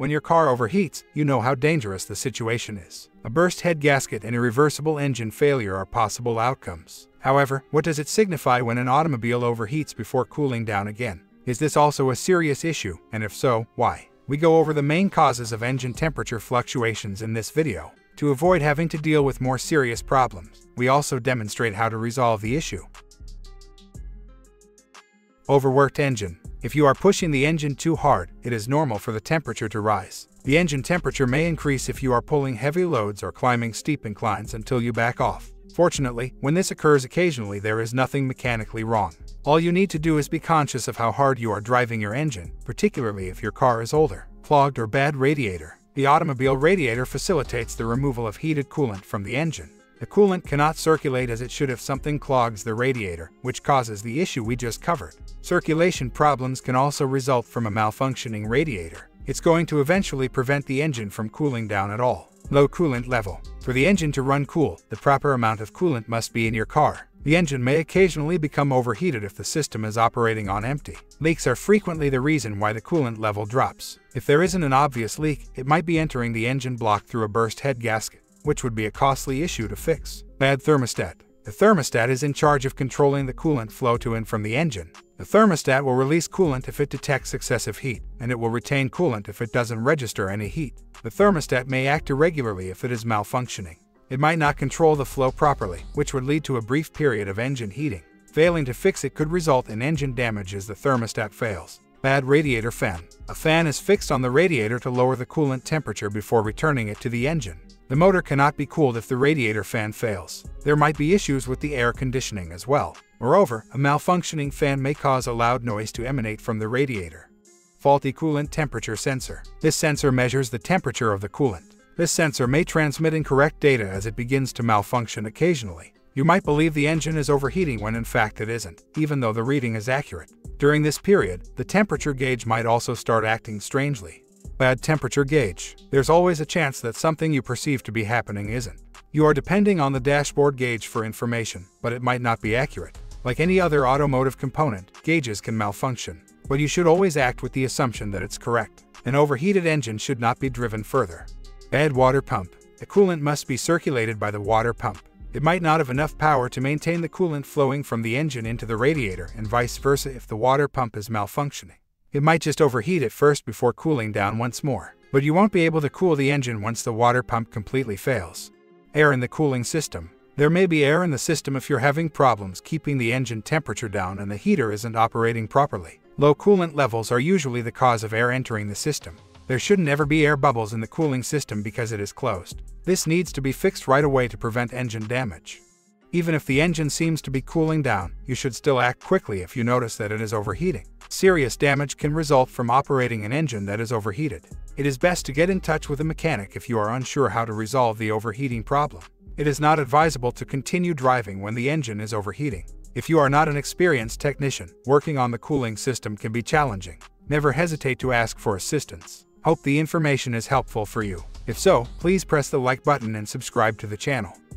When your car overheats, you know how dangerous the situation is. A burst head gasket and irreversible engine failure are possible outcomes. However, what does it signify when an automobile overheats before cooling down again? Is this also a serious issue, and if so, why? We go over the main causes of engine temperature fluctuations in this video. To avoid having to deal with more serious problems, we also demonstrate how to resolve the issue. Overworked engine. If you are pushing the engine too hard, it is normal for the temperature to rise. The engine temperature may increase if you are pulling heavy loads or climbing steep inclines until you back off. Fortunately, when this occurs occasionally, there is nothing mechanically wrong. All you need to do is be conscious of how hard you are driving your engine, particularly if your car is older, clogged, or bad radiator. The automobile radiator facilitates the removal of heated coolant from the engine. The coolant cannot circulate as it should if something clogs the radiator, which causes the issue we just covered. Circulation problems can also result from a malfunctioning radiator. It's going to eventually prevent the engine from cooling down at all. Low coolant level. For the engine to run cool, the proper amount of coolant must be in your car. The engine may occasionally become overheated if the system is operating on empty. Leaks are frequently the reason why the coolant level drops. If there isn't an obvious leak, it might be entering the engine block through a burst head gasket, which would be a costly issue to fix. Bad thermostat. The thermostat is in charge of controlling the coolant flow to and from the engine. The thermostat will release coolant if it detects excessive heat, and it will retain coolant if it doesn't register any heat. The thermostat may act irregularly if it is malfunctioning. It might not control the flow properly, which would lead to a brief period of engine heating. Failing to fix it could result in engine damage as the thermostat fails. Bad radiator fan. A fan is fixed on the radiator to lower the coolant temperature before returning it to the engine. The motor cannot be cooled if the radiator fan fails. There might be issues with the air conditioning as well. Moreover, a malfunctioning fan may cause a loud noise to emanate from the radiator. Faulty coolant temperature sensor. This sensor measures the temperature of the coolant. This sensor may transmit incorrect data as it begins to malfunction occasionally. You might believe the engine is overheating when in fact it isn't, even though the reading is accurate. During this period, the temperature gauge might also start acting strangely. Bad temperature gauge. There's always a chance that something you perceive to be happening isn't. You are depending on the dashboard gauge for information, but it might not be accurate. Like any other automotive component, gauges can malfunction, but you should always act with the assumption that it's correct. An overheated engine should not be driven further. Bad water pump. The coolant must be circulated by the water pump. It might not have enough power to maintain the coolant flowing from the engine into the radiator, and vice versa if the water pump is malfunctioning. It might just overheat at first before cooling down once more, but you won't be able to cool the engine once the water pump completely fails. Air in the cooling system. There may be air in the system if you're having problems keeping the engine temperature down and the heater isn't operating properly. Low coolant levels are usually the cause of air entering the system. There shouldn't ever be air bubbles in the cooling system because it is closed. This needs to be fixed right away to prevent engine damage. Even if the engine seems to be cooling down, you should still act quickly if you notice that it is overheating. Serious damage can result from operating an engine that is overheated. It is best to get in touch with a mechanic if you are unsure how to resolve the overheating problem. It is not advisable to continue driving when the engine is overheating. If you are not an experienced technician, working on the cooling system can be challenging. Never hesitate to ask for assistance. Hope the information is helpful for you. If so, please press the like button and subscribe to the channel.